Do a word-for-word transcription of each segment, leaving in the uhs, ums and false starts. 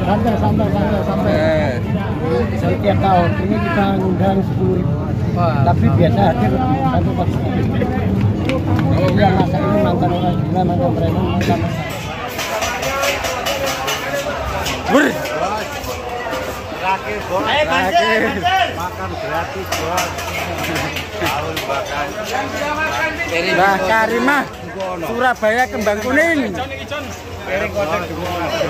Santai, santai, santai, santai. Setiap tahun ini kita ngundang sepuluh ribu. Tapi biasa hadir satu pasti. Yang masa ini mantan orang gila, mantan preman, mantan. Wur. Terakhir bos. Terakhir. Makan gratis bos. Haul makan. Mbah Karimah, Surabaya Kembang Kuning. Piring kocek dua.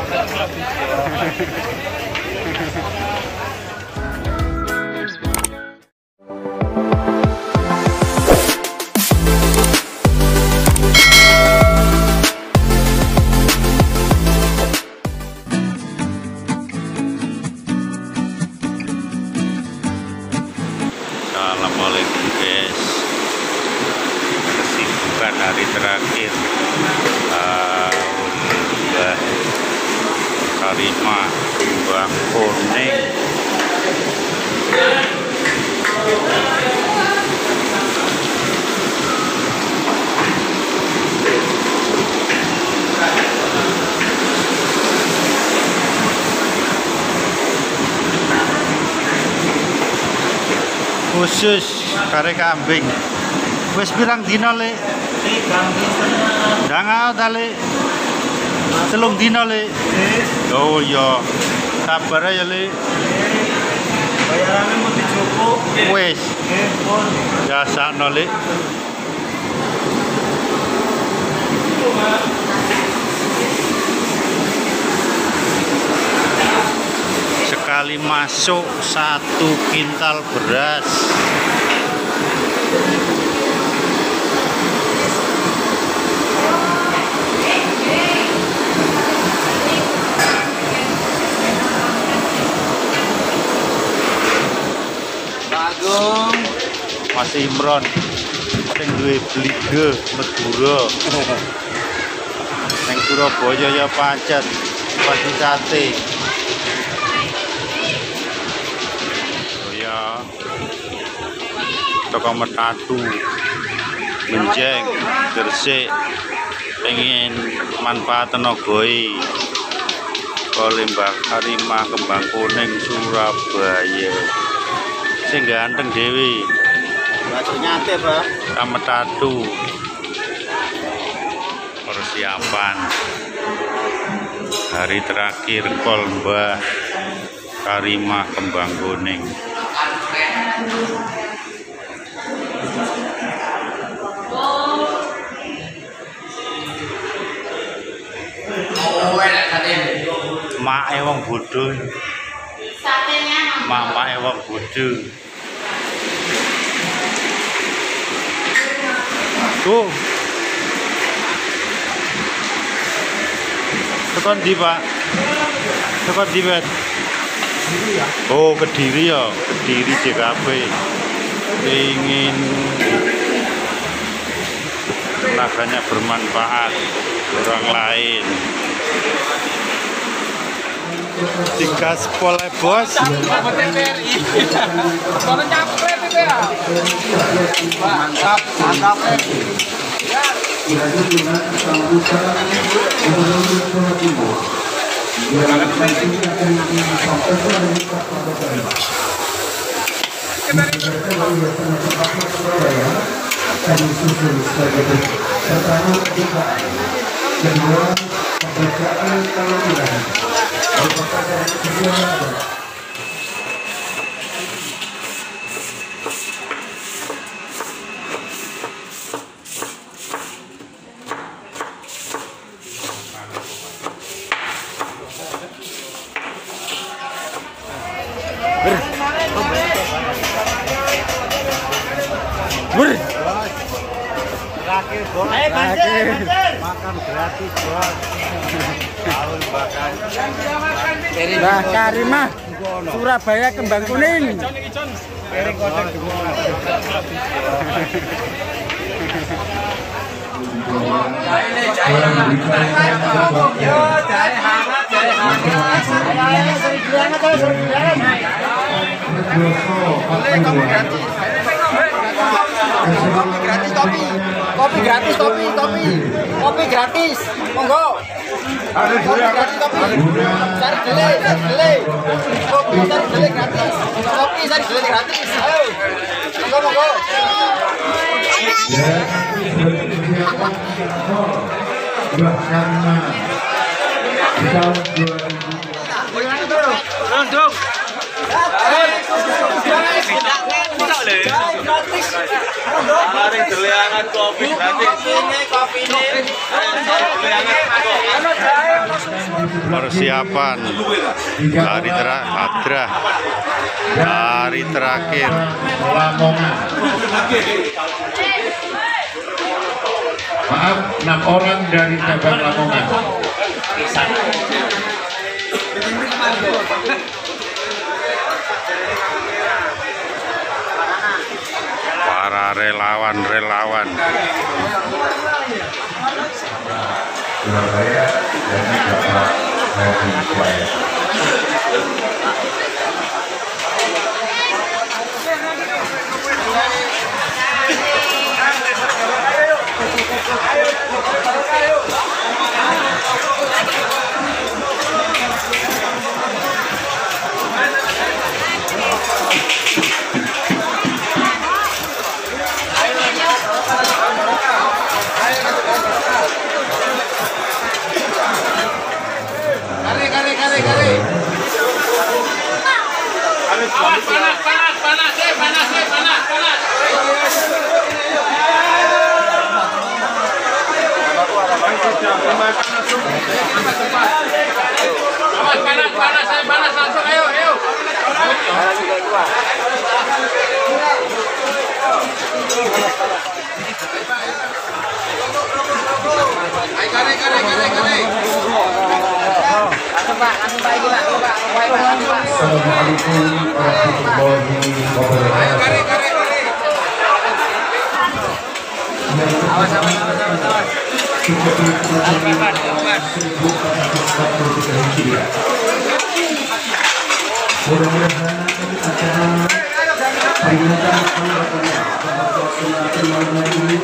Assalamualaikum guys, kesibukan hari terakhir tahun Mbah Karimah Kembang Kuning. Khusus kare kambing. Wis pirang dina le? Ndang ta le? Selung dina le. Oh iya. Sabar ya le. Bayarane mau dicukup. Wis. Biasane le. Sekali masuk satu kintal beras. Bagong. Mas Imron sing duwe Bliga Madura. Nang Surabaya ya pancet pasti sate. Toko Metatu, Menjeng, Gresik, pengen manfaat tenogoi oleh Mbah Karimah Kembang Kuning Surabaya. Sing ganteng dewi. Batu nyate, Pak. Metatu. Persiapan hari terakhir kol Mbah Karimah Kembang Kuning. Mak wong bodho. Satenya Mak wong bodho. Tuh. Tekan di Pak. Tekan di Bet. Oh, Kediri ya, Kediri J K P. Ingin tenaganya bermanfaat orang lain. Digaspol bos. Mantap, mantap. Wur. Terakhir bos. Terakhir. Makan gratis bos. Haul makan. Mbah Karimah, Surabaya Kembang Kuning. Piring kocek dua. Yo, jare hangat, jare hangat. Boleh kamu gratis. Kopi gratis kopi. Kopi gratis, kopi, kopi. Kopi gratis. Monggo. Kopi gratis, kopi. Sari dele, sari dele. Kopi sari dele gratis. Kopi sari dele gratis. Ayo. Monggo, monggo. Rondong. Mari deleangan kopi gratis. Persiapan hari terakhir, hari terakhir. Lamongan. Maaf, enam orang dari cabang Lamongan. Para relawan-relawan. Surabaya dan Jakarta Surabaya. Panas, panas, panas, panas, eh, panas, eh, panas, panas. Awas, panas, panas, eh, panas, langsung, ayo, ayo. Ayo, kare, kare, kare, kare. Assalamualaikum warahmatullahi wabarakatuh. Kare, kare, kare. Awas, awas, awas, awas, awas. Mudah-mudahan acara peringatan ini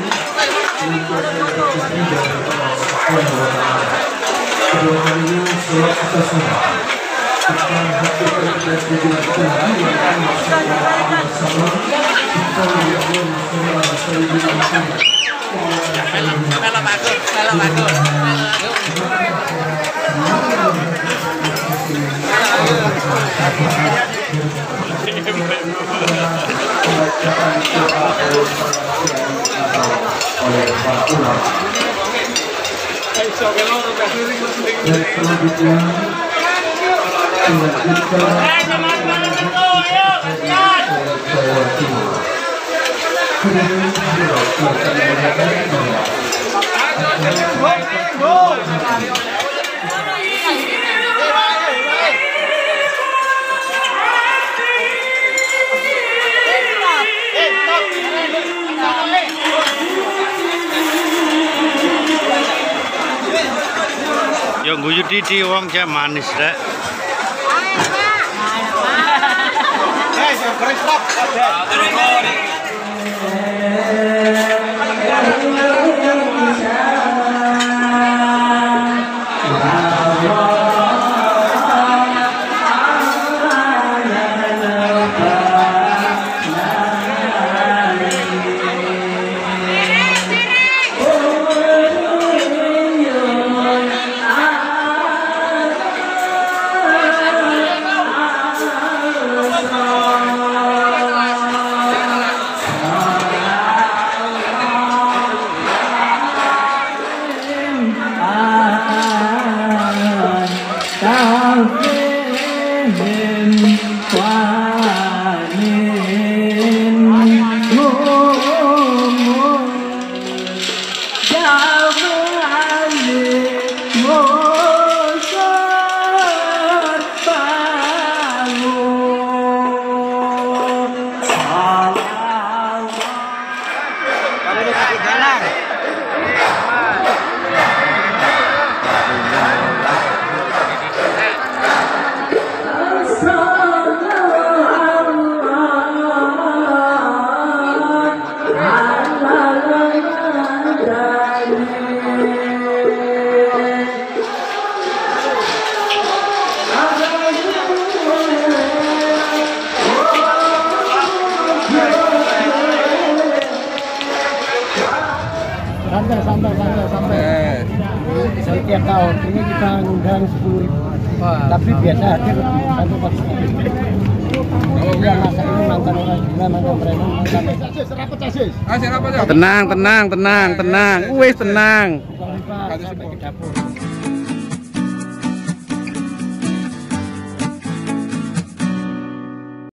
kedua kalinya sholat atas nama kita hadirkan dan dijelaskan yang akan bersama kita yang bersama Melok bagus, melok bagus. oleh para ulama. Dan selanjutnya Jawa Timur. Yang guyu Didi wong cek manis dek. Santai, santai, santai, santai. Setiap tahun ini kita ngundang sepuluh ribu. Tapi biasa hadir satu pasti. Yang masa ini mantan orang gila, mantan preman, mantan Tenang, tenang, tenang, tenang. Wes tenang. sampai ke dapur.